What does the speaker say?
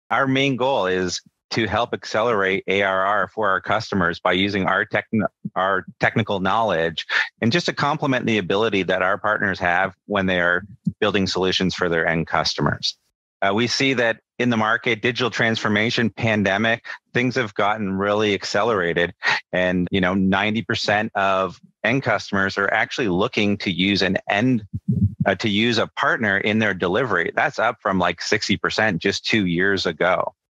Our main goal is to help accelerate ARR for our customers by using our technical knowledge and just to complement the ability that our partners have when they are building solutions for their end customers. We see that in the market, digital transformation, pandemic, things have gotten really accelerated. And, 90% of end customers are actually looking to use to use a partner in their delivery. That's up from like 60% just 2 years ago.